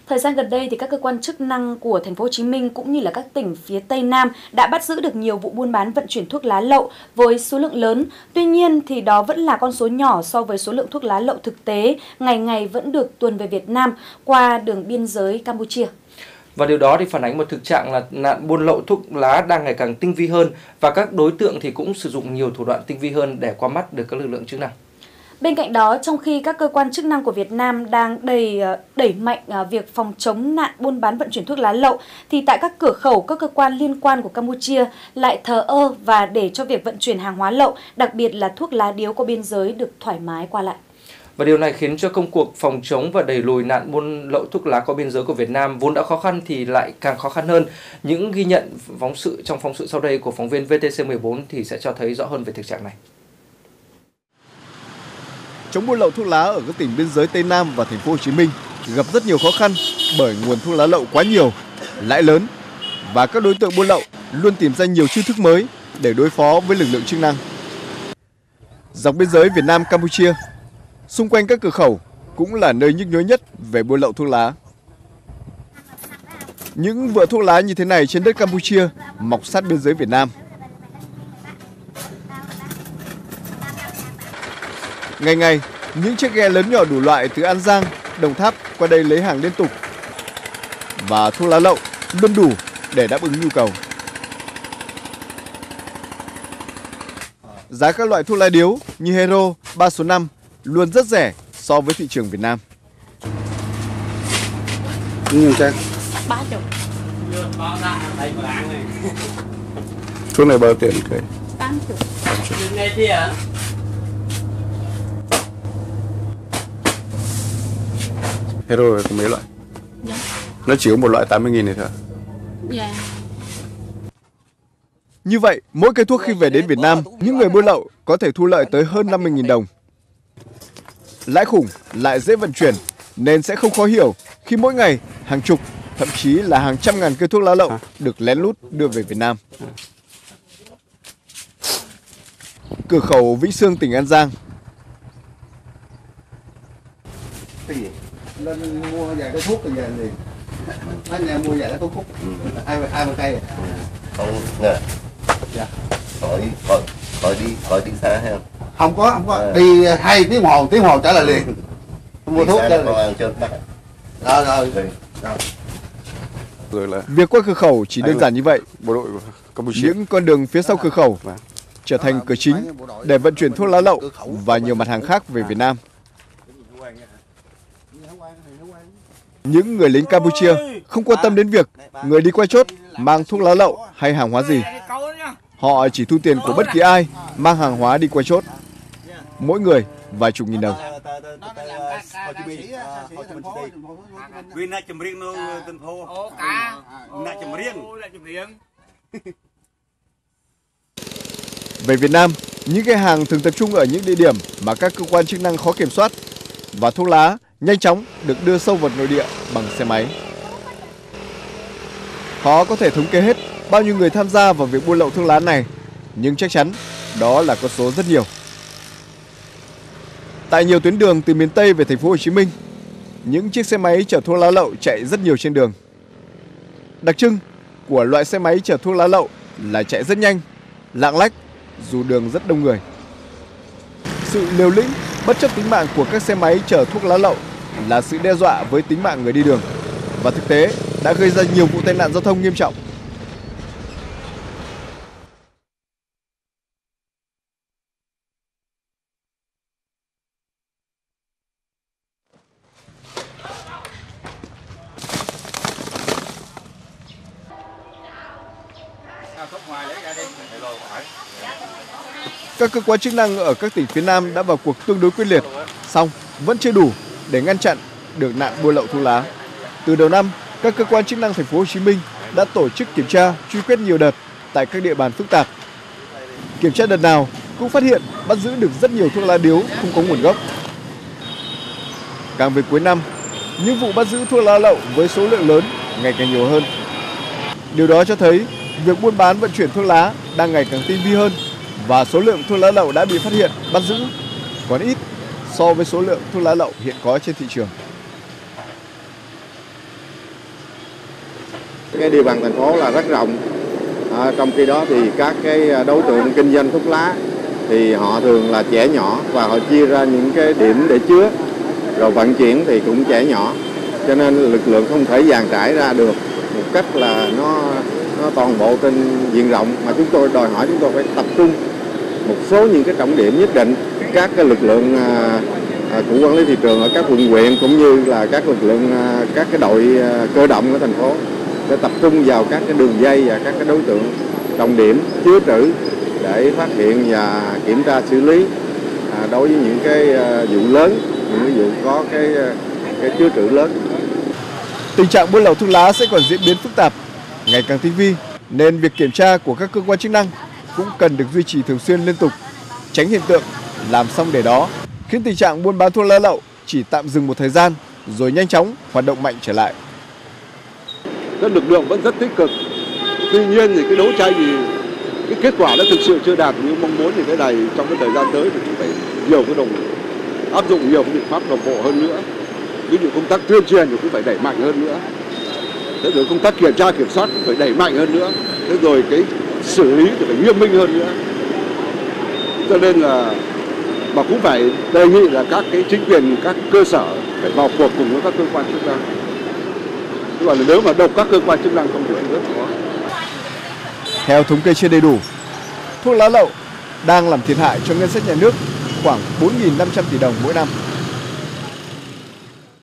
Thời gian gần đây thì các cơ quan chức năng của thành phố Hồ Chí Minh cũng như là các tỉnh phía Tây Nam đã bắt giữ được nhiều vụ buôn bán vận chuyển thuốc lá lậu với số lượng lớn. Tuy nhiên thì đó vẫn là con số nhỏ so với số lượng thuốc lá lậu thực tế ngày ngày vẫn được tuồn về Việt Nam qua đường biên giới Campuchia. Và điều đó thì phản ánh một thực trạng là nạn buôn lậu thuốc lá đang ngày càng tinh vi hơn và các đối tượng thì cũng sử dụng nhiều thủ đoạn tinh vi hơn để qua mắt được các lực lượng chức năng. Bên cạnh đó, trong khi các cơ quan chức năng của Việt Nam đang đẩy mạnh việc phòng chống nạn buôn bán vận chuyển thuốc lá lậu, thì tại các cửa khẩu, các cơ quan liên quan của Campuchia lại thờ ơ và để cho việc vận chuyển hàng hóa lậu, đặc biệt là thuốc lá điếu qua biên giới được thoải mái qua lại. Và điều này khiến cho công cuộc phòng chống và đẩy lùi nạn buôn lậu thuốc lá qua biên giới của Việt Nam vốn đã khó khăn thì lại càng khó khăn hơn. Những ghi nhận trong phóng sự sau đây của phóng viên VTC14 thì sẽ cho thấy rõ hơn về thực trạng này. Chống buôn lậu thuốc lá ở các tỉnh biên giới Tây Nam và thành phố Hồ Chí Minh gặp rất nhiều khó khăn bởi nguồn thuốc lá lậu quá nhiều, lãi lớn và các đối tượng buôn lậu luôn tìm ra nhiều chiêu thức mới để đối phó với lực lượng chức năng. Dọc biên giới Việt Nam Campuchia, xung quanh các cửa khẩu cũng là nơi nhức nhối nhất về buôn lậu thuốc lá. Những vựa thuốc lá như thế này trên đất Campuchia mọc sát biên giới Việt Nam. Ngày ngày, những chiếc ghe lớn nhỏ đủ loại từ An Giang, Đồng Tháp qua đây lấy hàng liên tục. Và thuốc lá lậu luôn đủ để đáp ứng nhu cầu. Giá các loại thuốc lá điếu như Hero, 3 số 5 luôn rất rẻ so với thị trường Việt Nam. Nhiêu trang? 30. Thuốc này bao tiền cây? 80. Hero có mấy loại? Dạ. Nó chỉ có một loại 80.000 này thôi. Dạ. Như vậy, mỗi cây thuốc khi về đến Việt Nam, những người buôn lậu có thể thu lợi tới hơn 50.000 đồng. Lãi khủng lại dễ vận chuyển nên sẽ không khó hiểu khi mỗi ngày hàng chục, thậm chí là hàng trăm ngàn cây thuốc lá lậu được lén lút đưa về Việt Nam. Cửa khẩu Vĩnh Sương, tỉnh An Giang. Lên mua vài cái thuốc rồi về liền. Anh em mua vài cái thuốc. Ai mà cây à? Không nè. Dạ. Khỏi đi xa ha. Không có. Đi 2 tiếng hồ trở lại liền. Mua thuốc cho liền. Rồi là việc qua cửa khẩu chỉ đơn giản như vậy. Bộ đội của Campuchia. Những con đường phía sau cửa khẩu trở thành cửa chính để vận chuyển thuốc lá lậu và nhiều mặt hàng khác về Việt Nam. Những người lính Campuchia không quan tâm đến việc người đi qua chốt mang thuốc lá lậu hay hàng hóa gì. Họ chỉ thu tiền của bất kỳ ai mang hàng hóa đi qua chốt. Mỗi người vài chục nghìn đồng. Về Việt Nam, những cái hàng thường tập trung ở những địa điểm mà các cơ quan chức năng khó kiểm soát và thuốc lá nhanh chóng được đưa sâu vào nội địa bằng xe máy. Khó có thể thống kê hết bao nhiêu người tham gia vào việc buôn lậu thuốc lá này, nhưng chắc chắn đó là con số rất nhiều. Tại nhiều tuyến đường từ miền Tây về thành phố Hồ Chí Minh, những chiếc xe máy chở thuốc lá lậu chạy rất nhiều trên đường. Đặc trưng của loại xe máy chở thuốc lá lậu là chạy rất nhanh, lạng lách dù đường rất đông người. Sự liều lĩnh, bất chấp tính mạng của các xe máy chở thuốc lá lậu là sự đe dọa với tính mạng người đi đường và thực tế đã gây ra nhiều vụ tai nạn giao thông nghiêm trọng. Các cơ quan chức năng ở các tỉnh phía Nam đã vào cuộc tương đối quyết liệt, song vẫn chưa đủ để ngăn chặn được nạn buôn lậu thuốc lá. Từ đầu năm, các cơ quan chức năng thành phố Hồ Chí Minh đã tổ chức kiểm tra, truy quét nhiều đợt tại các địa bàn phức tạp. Kiểm tra đợt nào cũng phát hiện bắt giữ được rất nhiều thuốc lá điếu không có nguồn gốc. Càng về cuối năm, những vụ bắt giữ thuốc lá lậu với số lượng lớn ngày càng nhiều hơn. Điều đó cho thấy việc buôn bán vận chuyển thuốc lá đang ngày càng tinh vi hơn và số lượng thuốc lá lậu đã bị phát hiện, bắt giữ còn ít so với số lượng thuốc lá lậu hiện có trên thị trường. cái địa bàn thành phố là rất rộng. Trong khi đó thì các cái đối tượng kinh doanh thuốc lá thì họ thường là trẻ nhỏ và họ chia ra những cái điểm để chứa, rồi vận chuyển thì cũng trẻ nhỏ, cho nên lực lượng không thể dàn trải ra được một cách là nó toàn bộ trên diện rộng, mà chúng tôi đòi hỏi chúng tôi phải tập trung một số những cái trọng điểm nhất định. Các cái lực lượng của quản lý thị trường ở các quận huyện cũng như là các lực lượng các cái đội cơ động của thành phố để tập trung vào các cái đường dây và các cái đối tượng trọng điểm chứa trữ để phát hiện và kiểm tra xử lý đối với những cái vụ lớn, những cái vụ có cái chứa trữ lớn. Tình trạng buôn lậu thuốc lá sẽ còn diễn biến phức tạp, ngày càng tinh vi, nên việc kiểm tra của các cơ quan chức năng cũng cần được duy trì thường xuyên liên tục, tránh hiện tượng làm xong để đó, khiến tình trạng buôn bán thuốc lá lậu chỉ tạm dừng một thời gian rồi nhanh chóng hoạt động mạnh trở lại. Các lực lượng vẫn rất tích cực. Tuy nhiên thì cái đấu tranh thì cái kết quả nó thực sự chưa đạt như mong muốn, thì cái này trong cái thời gian tới thì cũng phải áp dụng nhiều cái biện pháp đồng bộ hơn nữa. Ví dụ công tác tuyên truyền thì cũng phải đẩy mạnh hơn nữa. Thế rồi công tác kiểm tra kiểm soát cũng phải đẩy mạnh hơn nữa. Thế rồi cái xử lý thì phải nghiêm minh hơn nữa. Cho nên là mà cũng phải đề nghị là các cái chính quyền, các cơ sở phải vào cuộc cùng với các cơ quan chức năng. Chứ còn nếu mà độc các cơ quan chức năng không được rất khó. Theo thống kê chưa đầy đủ, thuốc lá lậu đang làm thiệt hại cho ngân sách nhà nước khoảng 4.500 tỷ đồng mỗi năm.